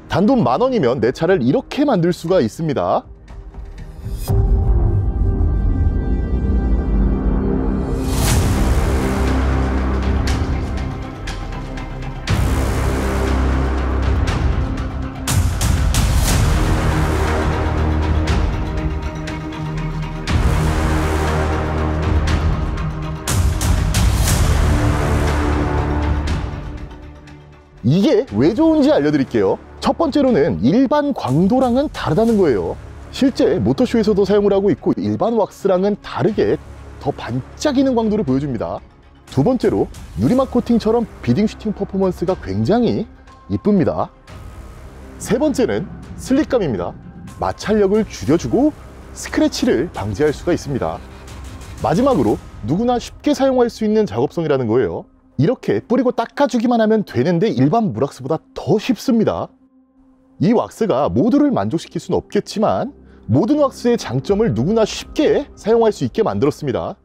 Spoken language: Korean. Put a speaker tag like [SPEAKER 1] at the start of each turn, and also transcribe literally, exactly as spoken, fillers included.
[SPEAKER 1] 단돈 만 원이면 내 차를 이렇게 만들 수가 있습니다. 이게 왜 좋은지 알려드릴게요. 첫 번째로는 일반 광도랑은 다르다는 거예요. 실제 모터쇼에서도 사용을 하고 있고 일반 왁스랑은 다르게 더 반짝이는 광도를 보여줍니다. 두 번째로 유리막 코팅처럼 비딩 슈팅 퍼포먼스가 굉장히 이쁩니다. 세 번째는 슬릭감입니다. 마찰력을 줄여주고 스크래치를 방지할 수가 있습니다. 마지막으로 누구나 쉽게 사용할 수 있는 작업성이라는 거예요. 이렇게 뿌리고 닦아주기만 하면 되는데 일반 물왁스보다 더 쉽습니다. 이 왁스가 모두를 만족시킬 수는 없겠지만 모든 왁스의 장점을 누구나 쉽게 사용할 수 있게 만들었습니다.